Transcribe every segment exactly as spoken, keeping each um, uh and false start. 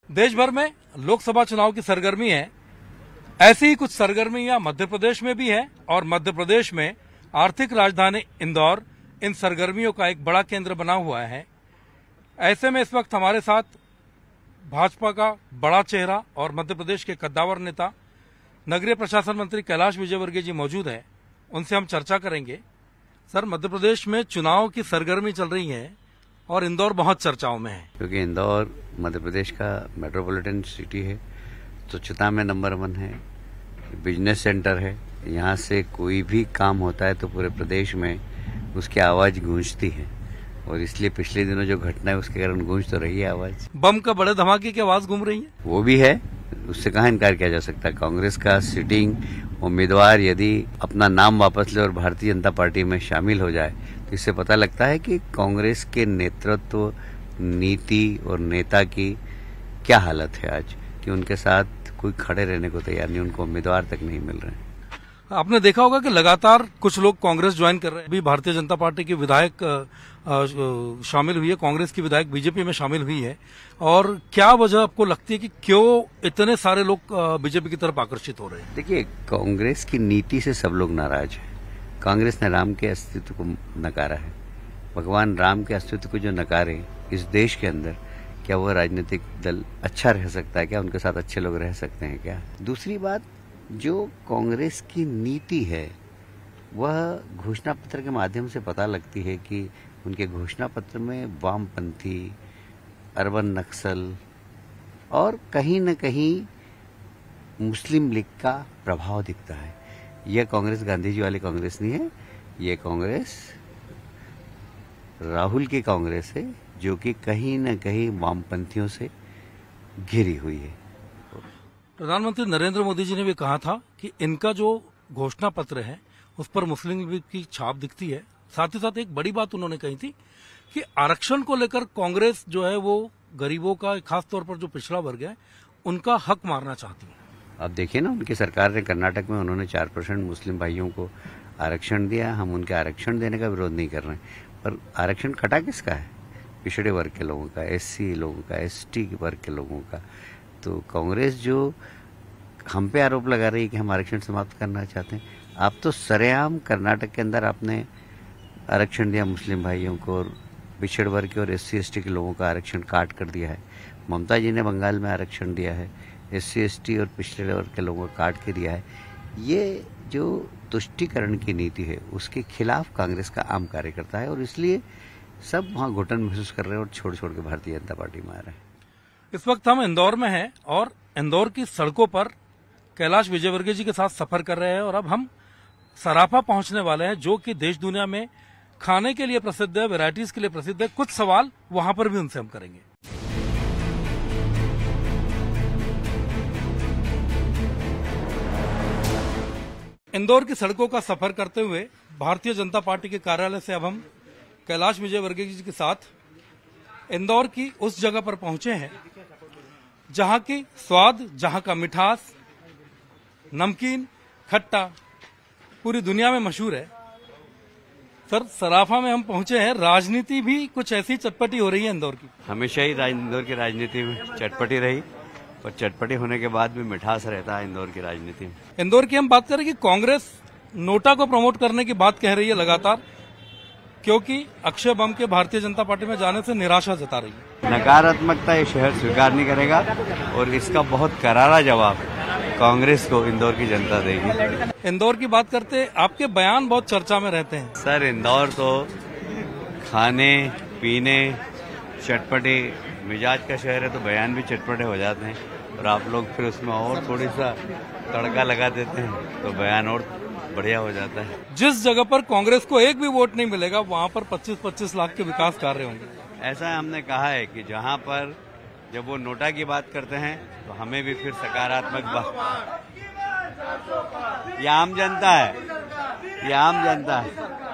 देश भर में लोकसभा चुनाव की सरगर्मी है। ऐसी ही कुछ सरगर्मियां मध्य प्रदेश में भी है और मध्य प्रदेश में आर्थिक राजधानी इंदौर इन सरगर्मियों का एक बड़ा केंद्र बना हुआ है। ऐसे में इस वक्त हमारे साथ भाजपा का बड़ा चेहरा और मध्य प्रदेश के कद्दावर नेता नगरीय प्रशासन मंत्री कैलाश विजयवर्गीय जी मौजूद हैं। उनसे हम चर्चा करेंगे। सर, मध्य प्रदेश में चुनाव की सरगर्मी चल रही है और इंदौर बहुत चर्चाओं में है, क्योंकि इंदौर मध्य प्रदेश का मेट्रोपॉलिटन सिटी है, स्वच्छता में नंबर वन है, बिजनेस सेंटर है। यहाँ से कोई भी काम होता है तो पूरे प्रदेश में उसकी आवाज गूंजती है और इसलिए पिछले दिनों जो घटना है उसके कारण गूंज तो रही है आवाज। बम का बड़े धमाके की आवाज घूम रही है, वो भी है, उससे कहाँ इनकार किया जा सकता है। कांग्रेस का सिटिंग उम्मीदवार यदि अपना नाम वापस ले और भारतीय जनता पार्टी में शामिल हो जाए तो इससे पता लगता है कि कांग्रेस के नेतृत्व, नीति और नेता की क्या हालत है आज, कि उनके साथ कोई खड़े रहने को तैयार नहीं, उनको उम्मीदवार तक नहीं मिल रहे हैं। आपने देखा होगा कि लगातार कुछ लोग कांग्रेस ज्वाइन कर रहे हैं। अभी भारतीय जनता पार्टी के विधायक शामिल हुई है, कांग्रेस की विधायक बीजेपी में शामिल हुई है। और क्या वजह आपको लगती है कि क्यों इतने सारे लोग बीजेपी की तरफ आकर्षित हो रहे हैं? देखिए, कांग्रेस की नीति से सब लोग नाराज हैं। कांग्रेस ने राम के अस्तित्व को नकारा है। भगवान राम के अस्तित्व को जो नकारे इस देश के अंदर, क्या वो राजनीतिक दल अच्छा रह सकता है क्या? उनके साथ अच्छे लोग रह सकते हैं क्या? दूसरी बात, जो कांग्रेस की नीति है वह घोषणा पत्र के माध्यम से पता लगती है कि उनके घोषणा पत्र में वामपंथी, अर्बन नक्सल और कहीं न कहीं मुस्लिम लीग का प्रभाव दिखता है। यह कांग्रेस गांधी जी वाली कांग्रेस नहीं है, यह कांग्रेस राहुल की कांग्रेस है, जो कि कहीं न कहीं वामपंथियों से घिरी हुई है। प्रधानमंत्री नरेंद्र मोदी जी ने भी कहा था कि इनका जो घोषणा पत्र है उस पर मुस्लिम लीग की छाप दिखती है। साथ ही साथ एक बड़ी बात उन्होंने कही थी कि आरक्षण को लेकर कांग्रेस जो है वो गरीबों का, खासतौर पर जो पिछड़ा वर्ग है, उनका हक मारना चाहती है। अब देखिए ना, उनकी सरकार ने कर्नाटक में उन्होंने चार परसेंट मुस्लिम भाइयों को आरक्षण दिया। हम उनके आरक्षण देने का विरोध नहीं कर रहे हैं, पर आरक्षण कटा किसका है? पिछड़े वर्ग के लोगों का, एससी लोगों का, एसटी वर्ग के लोगों का। तो कांग्रेस जो हम पे आरोप लगा रही है कि हम आरक्षण समाप्त करना चाहते हैं, आप तो सरेआम कर्नाटक के अंदर आपने आरक्षण दिया मुस्लिम भाइयों को और पिछड़ वर्ग के और एससी एसटी के लोगों का आरक्षण काट कर दिया है। ममता जी ने बंगाल में आरक्षण दिया है, एससी एसटी और पिछड़े वर्ग के लोगों को काट के दिया है। ये जो तुष्टीकरण की नीति है उसके खिलाफ कांग्रेस का आम कार्यकर्ता है और इसलिए सब वहाँ घुटन महसूस कर रहे हैं और छोड़ छोड़ के भारतीय जनता पार्टी में आ रहे हैं। इस वक्त हम इंदौर में हैं और इंदौर की सड़कों पर कैलाश विजयवर्गीय जी के साथ सफर कर रहे हैं और अब हम सराफा पहुंचने वाले हैं, जो कि देश दुनिया में खाने के लिए प्रसिद्ध है, वैरायटीज के लिए प्रसिद्ध है। कुछ सवाल वहां पर भी उनसे हम करेंगे। इंदौर की सड़कों का सफर करते हुए भारतीय जनता पार्टी के कार्यालय से अब हम कैलाश विजयवर्गीय जी के साथ इंदौर की उस जगह पर पहुंचे हैं जहां की स्वाद, जहां का मिठास, नमकीन, खट्टा पूरी दुनिया में मशहूर है। सर, सराफा में हम पहुंचे हैं। राजनीति भी कुछ ऐसी चटपटी हो रही है इंदौर की। हमेशा ही इंदौर की राजनीति में चटपटी रही और चटपटी होने के बाद भी मिठास रहता है इंदौर की राजनीति में। इंदौर की हम बात करें कि कांग्रेस नोटा को प्रमोट करने की बात कह रही है लगातार, क्योंकि अक्षय बम के भारतीय जनता पार्टी में जाने से निराशा जता रही है। नकारात्मकता ये शहर स्वीकार नहीं करेगा और इसका बहुत करारा जवाब कांग्रेस को इंदौर की जनता देगी। इंदौर की बात करते, आपके बयान बहुत चर्चा में रहते हैं। सर, इंदौर तो खाने पीने चटपटे मिजाज का शहर है, तो बयान भी चटपटे हो जाते हैं और आप लोग फिर उसमें और थोड़ी सा तड़का लगा देते हैं तो बयान और बढ़िया हो जाता है। जिस जगह पर कांग्रेस को एक भी वोट नहीं मिलेगा वहां पर पच्चीस पच्चीस लाख के विकास कार्य होंगे। ऐसा हमने कहा है कि जहां पर जब वो नोटा की बात करते हैं तो हमें भी फिर सकारात्मक बात। ये आम जनता है, ये आम जनता है।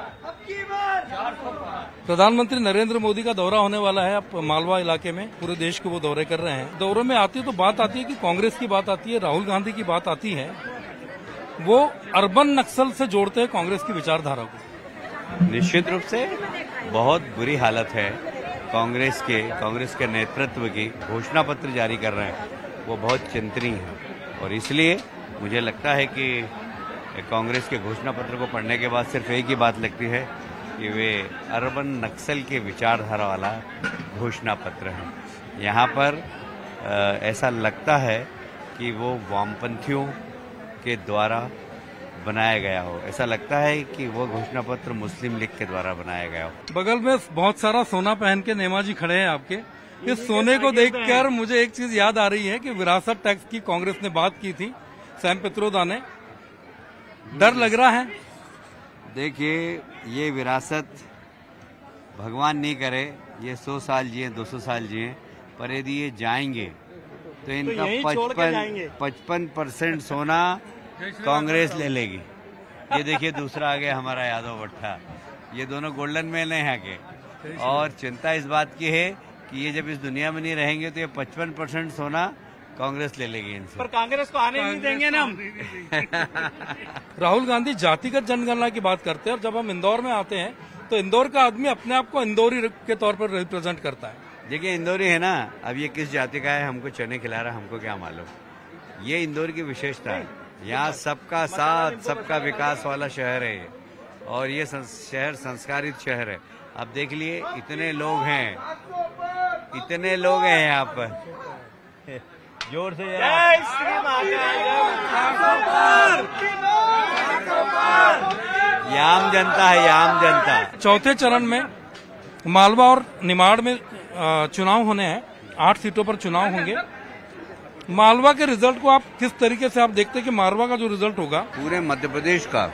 प्रधानमंत्री नरेंद्र मोदी का दौरा होने वाला है अब मालवा इलाके में, पूरे देश के वो दौरे कर रहे हैं। दौरे में आती है तो बात आती है कि कांग्रेस की बात आती है, राहुल गांधी की बात आती है। वो अर्बन नक्सल से जोड़ते हैं कांग्रेस की विचारधारा को। निश्चित रूप से बहुत बुरी हालत है कांग्रेस के कांग्रेस के नेतृत्व की घोषणा पत्र जारी कर रहे हैं वो बहुत चिंतनीय है। और इसलिए मुझे लगता है कि कांग्रेस के घोषणा पत्र को पढ़ने के बाद सिर्फ एक ही बात लगती है कि वे अर्बन नक्सल के विचारधारा वाला घोषणा पत्र है। यहाँ पर आ, ऐसा लगता है कि वो वामपंथियों के द्वारा बनाया गया हो। ऐसा लगता है कि वो घोषणा पत्र मुस्लिम लीग के द्वारा बनाया गया हो। बगल में बहुत सारा सोना पहन के नेमा जी खड़े हैं आपके। इस सोने को देखकर मुझे एक चीज याद आ रही है कि विरासत टैक्स की कांग्रेस ने बात की थी, सैम पित्रोदा ने। डर लग रहा है? देखिए, ये विरासत भगवान नहीं करे ये सौ साल जिए, दो सौ साल जिए, पर यदि ये जाएंगे तो इनका पचपन पचपन परसेंट सोना कांग्रेस ले लेगी। ये देखिए, दूसरा आ गया हमारा यादव भट्टा। ये दोनों गोल्डन मैन है यहाँ के। और चिंता इस बात की है कि ये जब इस दुनिया में नहीं रहेंगे तो ये पचपन परसेंट सोना कांग्रेस ले लेगी इनसे। पर कांग्रेस को आने नहीं देंगे ना हम। राहुल गांधी जातिगत जनगणना की बात करते हैं और जब हम इंदौर में आते हैं तो इंदौर का आदमी अपने आप को इंदौरी के तौर पर रिप्रेजेंट करता है। देखिए, इंदौरी है ना, अब ये किस जाति का है हमको चने खिला रहा है, हमको क्या मालूम। ये इंदौर की विशेषता है। यहाँ सबका साथ सबका विकास वाला शहर है ये। और ये शहर संस्कारित शहर है। अब देख लिए, इतने लोग हैं, इतने लोग हैं यहाँ पर। जोर से जय श्री ये आम जनता है, ये आम जनता। चौथे चरण में मालवा और निमाड़ में चुनाव होने हैं। आठ सीटों पर चुनाव होंगे। मालवा के रिजल्ट को आप किस तरीके से आप देखते हैं कि मालवा का जो रिजल्ट होगा? पूरे मध्य प्रदेश का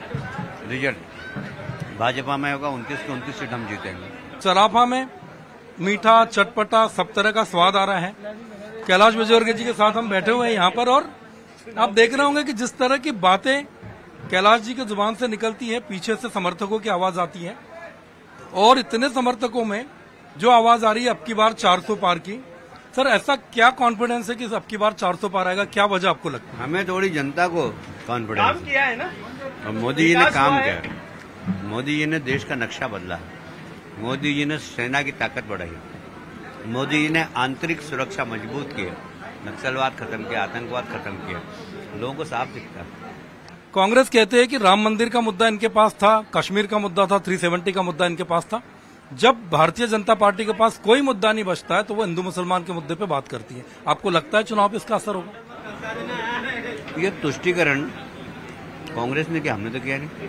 रिजल्ट भाजपा में होगा। उनतीस के उनतीस सीट हम जीतेंगे। चराफा में मीठा चटपटा सब तरह का स्वाद आ रहा है। कैलाश विजयवर्गीय जी के साथ हम बैठे हुए हैं यहाँ पर और आप देख रहे होंगे कि जिस तरह की बातें कैलाश जी की जुबान से निकलती है, पीछे से समर्थकों की आवाज आती है। और इतने समर्थकों में जो आवाज आ रही है अब की बार चार सौ पार की। सर, ऐसा क्या कॉन्फिडेंस है कि अब की बार चार सौ पार आएगा? क्या वजह आपको लगता है? हमें थोड़ी जनता को कॉन्फिडेंस काम किया है ना, और मोदी जी ने काम किया। मोदी जी ने देश का नक्शा बदला। मोदी जी ने सेना की ताकत बढ़ाई। मोदी जी ने आंतरिक सुरक्षा मजबूत की, नक्सलवाद खत्म किया, आतंकवाद खत्म किया। लोगों को साफ दिखता है। कांग्रेस कहते हैं कि राम मंदिर का मुद्दा इनके पास था, कश्मीर का मुद्दा था, तीन सौ सत्तर का मुद्दा इनके पास था। जब भारतीय जनता पार्टी के पास कोई मुद्दा नहीं बचता है तो वो हिंदू मुसलमान के मुद्दे पे बात करती है। आपको लगता है चुनाव पे इसका असर होगा? ये तुष्टीकरण कांग्रेस ने किया, हमने तो किया नहीं।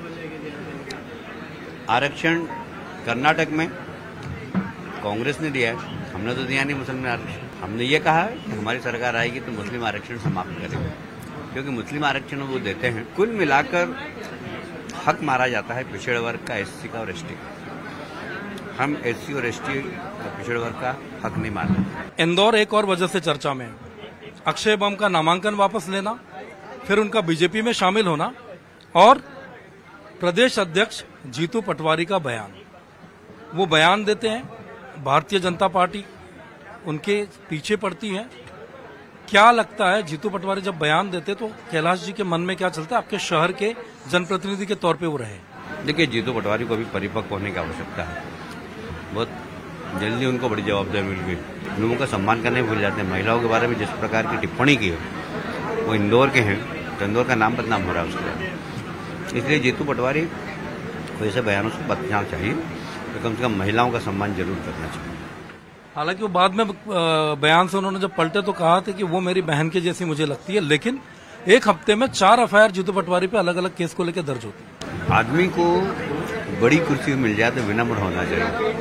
आरक्षण कर्नाटक में कांग्रेस ने दिया है, हमने तो दिया नहीं मुस्लिम आरक्षण। हमने ये कहा है कि हमारी सरकार आएगी तो मुस्लिम आरक्षण समाप्त करेंगे, क्योंकि मुस्लिम आरक्षण वो देते हैं। कुल मिलाकर हक मारा जाता है पिछड़े वर्ग का, एससी का और एसटी का। हम एससी और एसटी और पिछड़े वर्ग का हक नहीं मानते। इंदौर एक और वजह से चर्चा में है। अक्षय बम का नामांकन वापस लेना, फिर उनका बीजेपी में शामिल होना और प्रदेश अध्यक्ष जीतू पटवारी का बयान। वो बयान देते हैं, भारतीय जनता पार्टी उनके पीछे पड़ती है। क्या लगता है, जीतू पटवारी जब बयान देते तो कैलाश जी के मन में क्या चलता है? आपके शहर के जनप्रतिनिधि के तौर पे वो रहे। देखिए, जीतू पटवारी को अभी परिपक्व होने की आवश्यकता है। बहुत जल्दी उनको बड़ी जवाबदारी मिल गई। लोगों का सम्मान करने भूल जाते हैं। महिलाओं के बारे में जिस प्रकार की टिप्पणी की है, वो इंदौर के हैं तो इंदौर का नाम बदनाम हो रहा है उसके बाद। इसलिए जीतू पटवारी को ऐसे बयानों से बचना चाहिए, तो कम से कम महिलाओं का सम्मान जरूर करना चाहिए। हालांकि वो बाद में बयान से उन्होंने जब पलटे तो कहा था कि वो मेरी बहन के जैसी मुझे लगती है, लेकिन एक हफ्ते में चार F I R Jitu Patwari पे अलग अलग केस को लेकर दर्ज होती है। आदमी को बड़ी कुर्सी मिल जाए तो विनम्र होना चाहिए।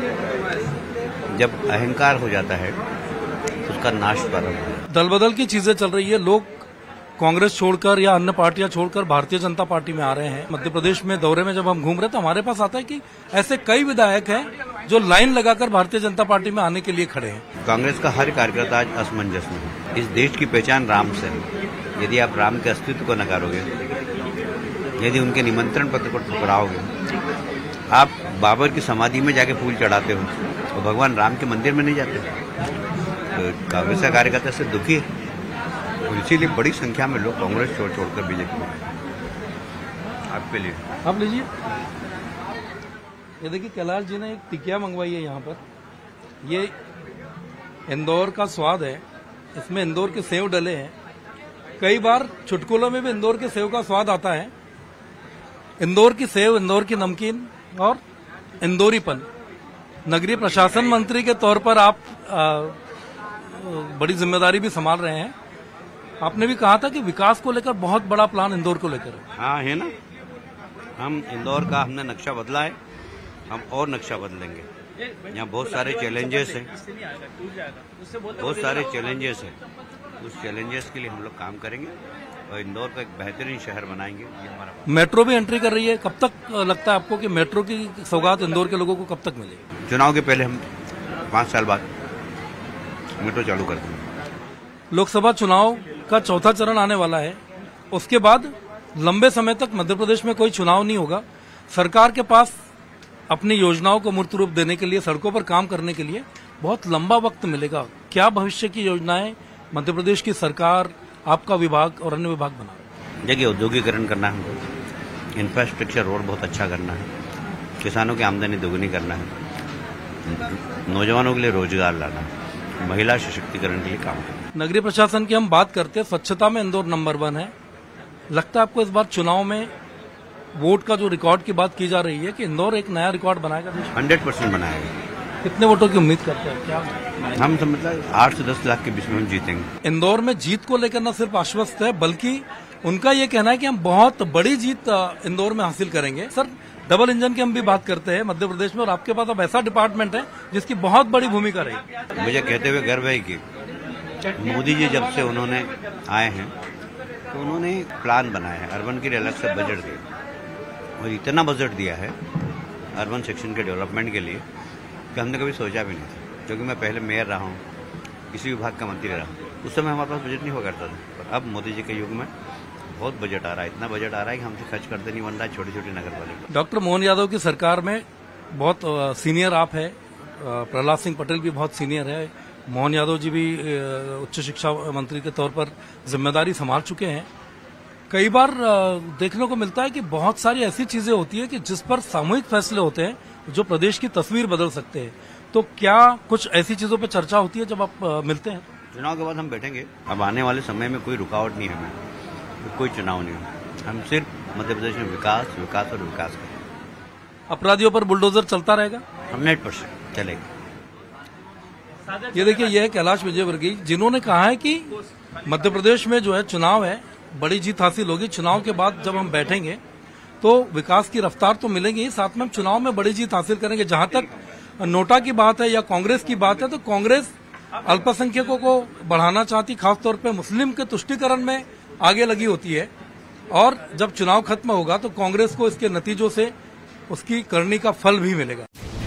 जब अहंकार हो जाता है तो उसका नाश प्रारंभ होता है। दल बदल की चीजें चल रही है। लोग कांग्रेस छोड़कर या अन्य पार्टियां छोड़कर भारतीय जनता पार्टी में आ रहे हैं। मध्य प्रदेश में दौरे में जब हम घूम रहे तो हमारे पास आता है कि ऐसे कई विधायक हैं जो लाइन लगाकर भारतीय जनता पार्टी में आने के लिए खड़े हैं। कांग्रेस का हर कार्यकर्ता आज असमंजस में है। इस देश की पहचान राम से है। यदि आप राम के अस्तित्व को नकारोगे, यदि उनके निमंत्रण पत्र को ठुकराओगे, आप बाबर की समाधि में जाके फूल चढ़ाते हो तो भगवान राम के मंदिर में नहीं जाते। तो कांग्रेस का कार्यकर्ता से दुखी है, इसीलिए बड़ी संख्या में लोग कांग्रेस छोड़ छोड़कर बीजेपी में। आपके लिए आप लीजिए। ये देखिए कैलाश जी ने एक टिकिया मंगवाई है यहाँ पर। ये इंदौर का स्वाद है, इसमें इंदौर के सेव डले हैं। कई बार चुटकुलों में भी इंदौर के सेव का स्वाद आता है। इंदौर की सेव, इंदौर की नमकीन और इंदौरीपन। नगरीय प्रशासन मंत्री के तौर पर आप आ, बड़ी जिम्मेदारी भी संभाल रहे हैं। आपने भी कहा था कि विकास को लेकर बहुत बड़ा प्लान इंदौर को लेकर है। हाँ है ना, हम इंदौर का हमने नक्शा बदला है, हम और नक्शा बदलेंगे। यहाँ बहुत सारे चैलेंजेस हैं, बहुत सारे चैलेंजेस हैं। उस चैलेंजेस के लिए हम लोग काम करेंगे और इंदौर को एक बेहतरीन शहर बनाएंगे। ये हमारा मेट्रो भी एंट्री कर रही है। कब तक लगता है आपको कि मेट्रो की सौगात इंदौर के लोगों को कब तक मिलेगी? चुनाव के पहले हम पाँच साल बाद मेट्रो चालू कर देंगे। लोकसभा चुनाव का चौथा चरण आने वाला है। उसके बाद लंबे समय तक मध्य प्रदेश में कोई चुनाव नहीं होगा। सरकार के पास अपनी योजनाओं को मूर्त रूप देने के लिए, सड़कों पर काम करने के लिए बहुत लंबा वक्त मिलेगा। क्या भविष्य की योजनाएं मध्य प्रदेश की सरकार, आपका विभाग और अन्य विभाग बना? देखिए, औद्योगिकरण करना है हमको, इंफ्रास्ट्रक्चर रोड बहुत अच्छा करना है, किसानों की आमदनी दोगुनी करना है, नौजवानों के लिए रोजगार लाना है, महिला सशक्तिकरण के लिए काम करना। नगरीय प्रशासन की हम बात करते हैं, स्वच्छता में इंदौर नंबर वन है। लगता है आपको इस बार चुनाव में वोट का जो रिकॉर्ड की बात की जा रही है कि इंदौर एक नया रिकॉर्ड बनाएगा? हंड्रेड परसेंट बनाएगा। कितने वोटों की उम्मीद करते हैं? क्या हम तो मतलब आठ से दस लाख के बीच में हम जीतेंगे। इंदौर में जीत को लेकर न सिर्फ आश्वस्त है, बल्कि उनका ये कहना है कि हम बहुत बड़ी जीत इंदौर में हासिल करेंगे। सर, डबल इंजन की हम भी बात करते हैं मध्य प्रदेश में, और आपके पास अब ऐसा डिपार्टमेंट है जिसकी बहुत बड़ी भूमिका रही। मुझे कहते हुए गर्व है कि मोदी जी जब से उन्होंने आए हैं तो उन्होंने प्लान बनाया है, अर्बन के लिए अलग से बजट दिया, और इतना बजट दिया है अर्बन सेक्शन के डेवलपमेंट के लिए कि हमने कभी सोचा भी नहीं था। क्योंकि मैं पहले मेयर रहा हूँ, किसी विभाग का मंत्री रहा हूँ, उस समय हमारे पास बजट नहीं हुआ करता था। पर अब मोदी जी के युग में बहुत बजट आ रहा है, इतना बजट आ रहा है कि हमसे खर्च करते नहीं बन रहा है छोटी छोटी नगर पालिका। डॉक्टर मोहन यादव की सरकार में बहुत सीनियर आप है, प्रहलाद सिंह पटेल भी बहुत सीनियर है, मोहन यादव जी भी उच्च शिक्षा मंत्री के तौर पर जिम्मेदारी संभाल चुके हैं। कई बार देखने को मिलता है कि बहुत सारी ऐसी चीजें होती है कि जिस पर सामूहिक फैसले होते हैं जो प्रदेश की तस्वीर बदल सकते हैं। तो क्या कुछ ऐसी चीजों पर चर्चा होती है जब आप मिलते हैं? चुनाव के बाद हम बैठेंगे। अब आने वाले समय में कोई रुकावट नहीं है, हमें कोई चुनाव नहीं है, हम सिर्फ मध्य प्रदेश में विकास विकास और विकास करेंगे। अपराधियों पर बुलडोजर चलता रहेगा? हंड्रेड परसेंट चलेगा। ये देखिए, यह है कैलाश विजयवर्गीय, जिन्होंने कहा है कि मध्य प्रदेश में जो है चुनाव है, बड़ी जीत हासिल होगी। चुनाव के बाद जब हम बैठेंगे तो विकास की रफ्तार तो मिलेगी ही, साथ में हम चुनाव में बड़ी जीत हासिल करेंगे। जहां तक नोटा की बात है या कांग्रेस की बात है, तो कांग्रेस अल्पसंख्यकों को बढ़ाना चाहती, खासतौर पर मुस्लिम के तुष्टीकरण में आगे लगी होती है। और जब चुनाव खत्म होगा तो कांग्रेस को इसके नतीजों से उसकी करनी का फल भी मिलेगा।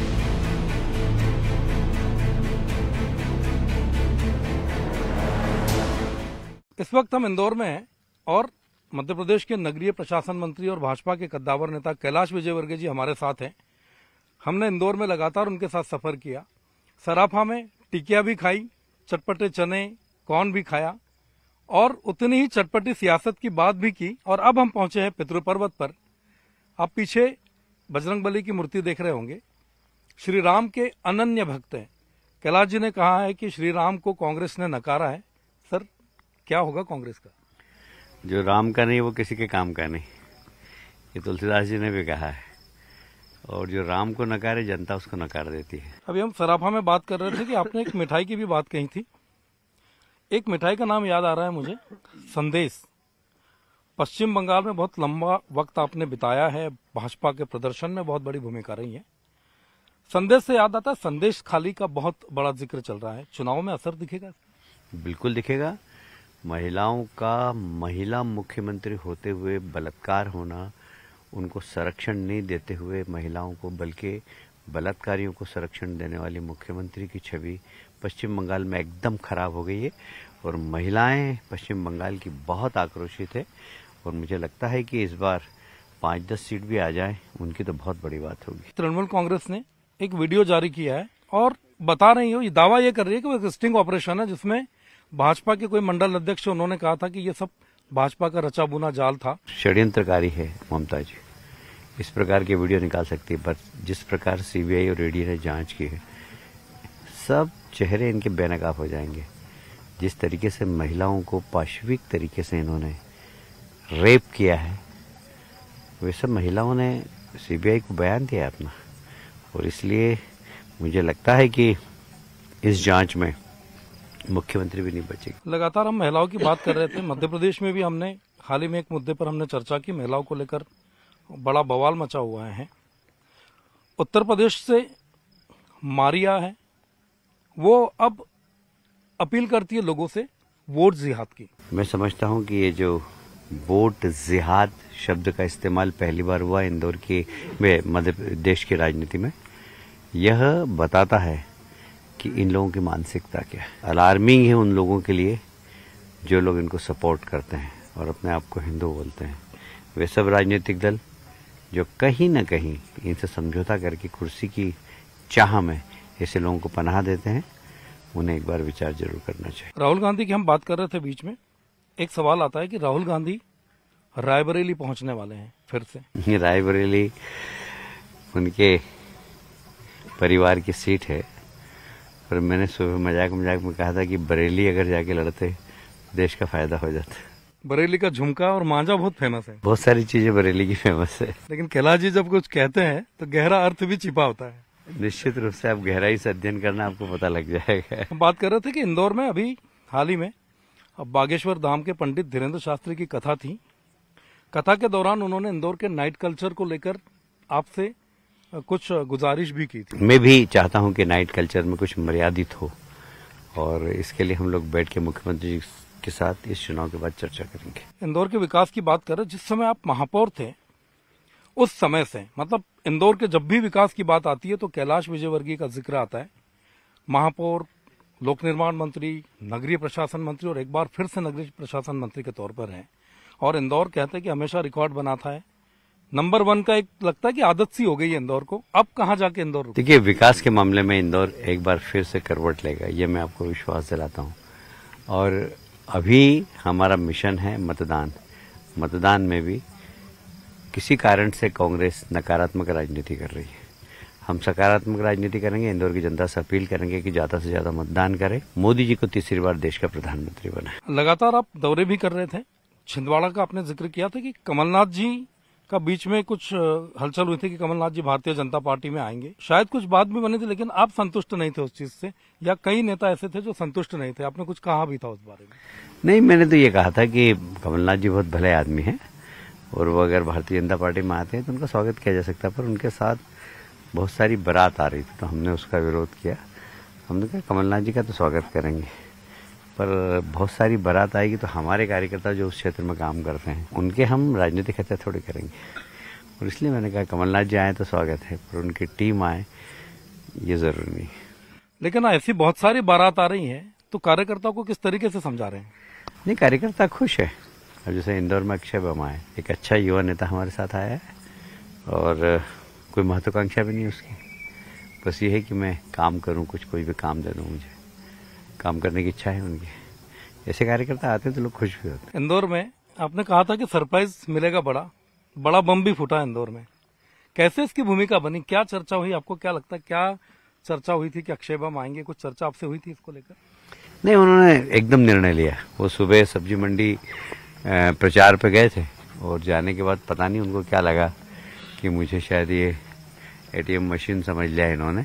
इस वक्त हम इंदौर में हैं और मध्य प्रदेश के नगरीय प्रशासन मंत्री और भाजपा के कद्दावर नेता कैलाश विजयवर्गीय जी हमारे साथ हैं। हमने इंदौर में लगातार उनके साथ सफर किया। सराफा में टिकिया भी खाई, चटपटे चने, कॉर्न भी खाया और उतनी ही चटपटी सियासत की बात भी की। और अब हम पहुंचे हैं पितृ पर्वत पर। आप पीछे बजरंगबली की मूर्ति देख रहे होंगे। श्री राम के अनन्य भक्त हैं। कैलाश जी ने कहा है कि श्री राम को कांग्रेस ने नकारा है। सर, क्या होगा कांग्रेस का? जो राम का नहीं वो किसी के काम का नहीं, ये तुलसीदास जी ने भी कहा है। और जो राम को नकारे, जनता उसको नकार देती है। अभी हम सराफा में बात कर रहे थे कि आपने एक मिठाई की भी बात कही थी। एक मिठाई का नाम याद आ रहा है मुझे, संदेश। पश्चिम बंगाल में बहुत लंबा वक्त आपने बिताया है, भाजपा के प्रदर्शन में बहुत बड़ी भूमिका रही है। संदेश से याद आता है, संदेश खाली का बहुत बड़ा जिक्र चल रहा है। चुनाव में असर दिखेगा? बिल्कुल दिखेगा। महिलाओं का महिला मुख्यमंत्री होते हुए बलात्कार होना, उनको संरक्षण नहीं देते हुए महिलाओं को बल्कि बलात्कारियों को संरक्षण देने वाली मुख्यमंत्री की छवि पश्चिम बंगाल में एकदम खराब हो गई है। और महिलाएं पश्चिम बंगाल की बहुत आक्रोशित है। और मुझे लगता है कि इस बार पाँच दस सीट भी आ जाए उनकी तो बहुत बड़ी बात होगी। तृणमूल कांग्रेस ने एक वीडियो जारी किया है और बता रही हो, ये दावा ये कर रही है कि वो एक स्टिंग ऑपरेशन है, जिसमें भाजपा के कोई मंडल अध्यक्ष, उन्होंने कहा था कि ये सब भाजपा का रचा बुना जाल था। षड्यंत्रकारी है ममता जी, इस प्रकार के वीडियो निकाल सकती है, पर जिस प्रकार सीबीआई और ईडी ने जांच की है, सब चेहरे इनके बेनकाब हो जाएंगे। जिस तरीके से महिलाओं को पाशविक तरीके से इन्होंने रेप किया है, वे सब महिलाओं ने सीबीआई को बयान दिया अपना, और इसलिए मुझे लगता है कि इस जांच में मुख्यमंत्री भी नहीं बचेगी। लगातार हम महिलाओं की बात कर रहे थे। मध्य प्रदेश में भी हमने हाल ही में एक मुद्दे पर हमने चर्चा की, महिलाओं को लेकर बड़ा बवाल मचा हुआ है। उत्तर प्रदेश से मारिया है, वो अब अपील करती है लोगों से वोट जिहाद की। मैं समझता हूं कि ये जो वोट जिहाद शब्द का इस्तेमाल पहली बार हुआ इंदौर की मध्य प्रदेश की राजनीति में, यह बताता है कि इन लोगों की मानसिकता क्या है। अलार्मिंग है उन लोगों के लिए जो लोग इनको सपोर्ट करते हैं और अपने आप को हिंदू बोलते हैं। वे सब राजनीतिक दल जो कहीं न कहीं इनसे समझौता करके कुर्सी की चाह में ऐसे लोगों को पनाह देते हैं, उन्हें एक बार विचार जरूर करना चाहिए। राहुल गांधी की हम बात कर रहे थे, बीच में एक सवाल आता है कि राहुल गांधी रायबरेली पहुंचने वाले हैं फिर से। रायबरेली उनके परिवार की सीट है, पर मैंने सुबह मजाक मजाक में कहा था कि बरेली अगर जाके लड़ते देश का फायदा हो जाता। बरेली का झुमका और मांझा बहुत फेमस है। बहुत सारी चीजें बरेली की फेमस है, लेकिन कैलाश जी जब कुछ कहते हैं तो गहरा अर्थ भी छिपा होता है। निश्चित रूप से आप गहराई से अध्ययन करना, आपको पता लग जाएगा। हम बात कर रहे थे कि इंदौर में अभी हाल ही में अब बागेश्वर धाम के पंडित धीरेन्द्र शास्त्री की कथा थी। कथा के दौरान उन्होंने इंदौर के नाइट कल्चर को लेकर आपसे कुछ गुजारिश भी की थी। मैं भी चाहता हूं कि नाइट कल्चर में कुछ मर्यादित हो, और इसके लिए हम लोग बैठ के मुख्यमंत्री जी के साथ इस चुनाव के बाद चर्चा करेंगे। इंदौर के विकास की बात करें, जिस समय आप महापौर थे उस समय से, मतलब इंदौर के जब भी विकास की बात आती है तो कैलाश विजयवर्गीय का जिक्र आता है। महापौर, लोक निर्माण मंत्री, नगरीय प्रशासन मंत्री और एक बार फिर से नगरीय प्रशासन मंत्री के तौर पर हैं, और इंदौर कहते हैं कि हमेशा रिकॉर्ड बनाता है। नंबर वन का एक लगता है कि आदत सी हो गई है इंदौर को। अब कहाँ जाके इंदौर? देखिए, विकास के मामले में इंदौर एक बार फिर से करवट लेगा, ये मैं आपको विश्वास दिलाता हूँ। और अभी हमारा मिशन है मतदान। मतदान में भी किसी कारण से कांग्रेस नकारात्मक राजनीति कर रही है, हम सकारात्मक राजनीति करेंगे। इंदौर की जनता से अपील करेंगे कि ज्यादा से ज्यादा मतदान करें, मोदी जी को तीसरी बार देश का प्रधानमंत्री बनाए। लगातार आप दौरे भी कर रहे थे, छिंदवाड़ा का आपने जिक्र किया था कि कमलनाथ जी का बीच में कुछ हलचल हुई थी कि कमलनाथ जी भारतीय जनता पार्टी में आएंगे, शायद कुछ बात भी बनी थी, लेकिन आप संतुष्ट नहीं थे उस चीज से, या कई नेता ऐसे थे जो संतुष्ट नहीं थे, आपने कुछ कहा भी था उस बारे में? नहीं, मैंने तो ये कहा था कि कमलनाथ जी बहुत भले आदमी हैं, और वो अगर भारतीय जनता पार्टी में आते हैं तो उनका स्वागत किया जा सकता है, पर उनके साथ बहुत सारी बारात आ रही थी तो हमने उसका विरोध किया। हमने कहा कमलनाथ जी का तो स्वागत करेंगे, पर बहुत सारी बारात आएगी तो हमारे कार्यकर्ता जो उस क्षेत्र में काम करते हैं उनके हम राजनीतिक हत्या थोड़ी करेंगे, और इसलिए मैंने कहा कमलनाथ जी आए तो स्वागत है, पर उनकी टीम आए ये जरूरी नहीं। लेकिन ऐसी बहुत सारी बारात आ रही है तो कार्यकर्ताओं को किस तरीके से समझा रहे हैं? नहीं, कार्यकर्ता खुश है। अब जैसे इंदौर में अक्षय वर्मा है, एक अच्छा युवा नेता हमारे साथ आया है, और कोई महत्वाकांक्षा भी नहीं उसकी, बस ये है कि मैं काम करूं, कुछ कोई भी काम दे दूं, मुझे काम करने की इच्छा है उनकी। ऐसे कार्यकर्ता आते हैं तो लोग खुश भी होते हैं। इंदौर में आपने कहा था कि सरप्राइज मिलेगा, बड़ा बड़ा बम भी फूटा इंदौर में, कैसे इसकी भूमिका बनी, क्या चर्चा हुई, आपको क्या लगता है क्या चर्चा हुई थी कि अक्षय बम आएंगे? कुछ चर्चा आपसे हुई थी इसको लेकर? नहीं, उन्होंने एकदम निर्णय लिया। वो सुबह सब्जी मंडी प्रचार पे गए थे, और जाने के बाद पता नहीं उनको क्या लगा कि मुझे शायद ये एटीएम मशीन समझ लिया इन्होंने,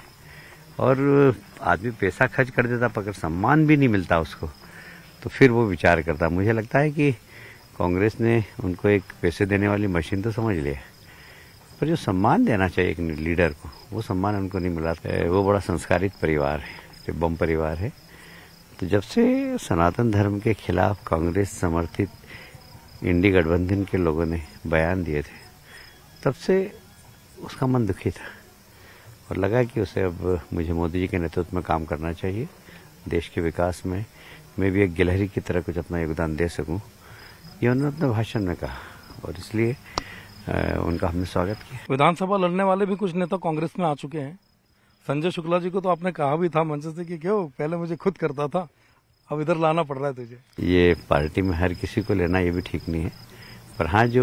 और आदमी पैसा खर्च कर देता पर अगर सम्मान भी नहीं मिलता उसको तो फिर वो विचार करता। मुझे लगता है कि कांग्रेस ने उनको एक पैसे देने वाली मशीन तो समझ लिया, पर जो सम्मान देना चाहिए एक लीडर को, वो सम्मान उनको नहीं मिला। वो बड़ा संस्कारित परिवार है, जो बम परिवार है। तो जब से सनातन धर्म के खिलाफ कांग्रेस समर्थित इंडी गठबंधन के लोगों ने बयान दिए थे, तब से उसका मन दुखी था, और लगा कि उसे अब मुझे मोदी जी के नेतृत्व में काम करना चाहिए, देश के विकास में मैं भी एक गिलहरी की तरह कुछ अपना योगदान दे सकूं, ये उन्होंने अपने भाषण में कहा, और इसलिए उनका हमने स्वागत किया। विधानसभा लड़ने वाले भी कुछ नेता कांग्रेस में आ चुके हैं। संजय शुक्ला जी को तो आपने कहा भी था मंच से कि क्यों पहले मुझे खुद करता था, अब इधर लाना पड़ रहा है तुझे। ये पार्टी में हर किसी को लेना ये भी ठीक नहीं है, पर हाँ, जो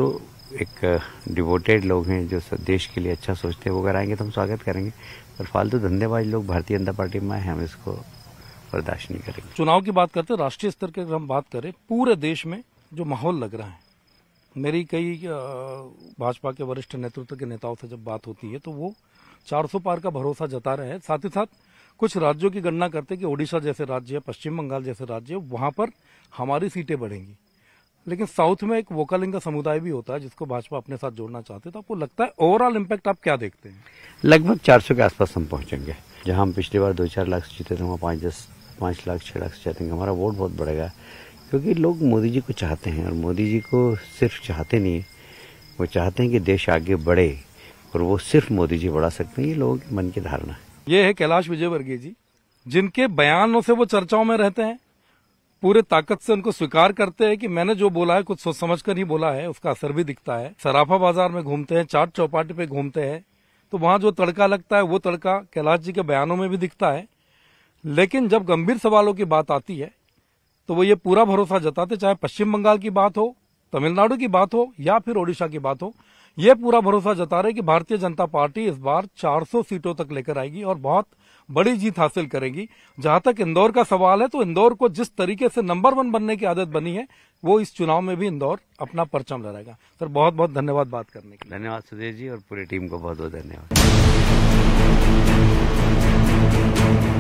एक डिवोटेड लोग हैं जो देश के लिए अच्छा सोचते हैं, वो अगर आएंगे तो हम स्वागत करेंगे। पर फालतू धंधेबाज लोग भारतीय जनता पार्टी में आए हैं, हम इसको बर्दाश्त नहीं करेंगे। चुनाव की बात करते राष्ट्रीय स्तर के अगर हम बात करें, पूरे देश में जो माहौल लग रहा है, मेरी कई भाजपा के वरिष्ठ नेतृत्व के नेताओं से जब बात होती है तो वो चार सौ पार का भरोसा जता रहे हैं। साथ ही साथ कुछ राज्यों की गणना करते कि ओडिशा जैसे राज्य है, पश्चिम बंगाल जैसे राज्य है, वहां पर हमारी सीटें बढ़ेंगी। लेकिन साउथ में एक वोकालिंग का समुदाय भी होता है जिसको भाजपा अपने साथ जोड़ना चाहते, तो आपको लगता है ओवरऑल इम्पैक्ट आप क्या देखते हैं? लगभग चार सौ के आसपास हम पहुंचेंगे। जहां हम पिछली बार दो चार लाख से जीते थे, वहाँ पाँच दस पाँच लाख छह लाख से जीतेंगे। हमारा वोट बहुत बढ़ेगा क्योंकि लोग मोदी जी को चाहते हैं, और मोदी जी को सिर्फ चाहते नहीं, वो चाहते हैं कि देश आगे बढ़े, और वो सिर्फ मोदी जी बढ़ा सकते हैं। ये लोगों के मन की धारणा है। ये है कैलाश विजयवर्गीय जी, जिनके बयानों से वो चर्चाओं में रहते हैं, पूरे ताकत से उनको स्वीकार करते हैं कि मैंने जो बोला है कुछ सोच समझ कर ही बोला है, उसका असर भी दिखता है। सराफा बाजार में घूमते हैं, चाट चौपाटी पे घूमते हैं, तो वहां जो तड़का लगता है वो तड़का कैलाश जी के बयानों में भी दिखता है। लेकिन जब गंभीर सवालों की बात आती है तो वो ये पूरा भरोसा जताते, चाहे पश्चिम बंगाल की बात हो, तमिलनाडु की बात हो या फिर ओडिशा की बात हो, ये पूरा भरोसा जता रहे कि भारतीय जनता पार्टी इस बार चार सौ सीटों तक लेकर आएगी और बहुत बड़ी जीत हासिल करेगी। जहां तक इंदौर का सवाल है, तो इंदौर को जिस तरीके से नंबर वन बनने की आदत बनी है, वो इस चुनाव में भी इंदौर अपना परचम लहराएगा। सर बहुत बहुत धन्यवाद बात करने के लिए। धन्यवाद सुधीर जी, और पूरी टीम को बहुत बहुत धन्यवाद।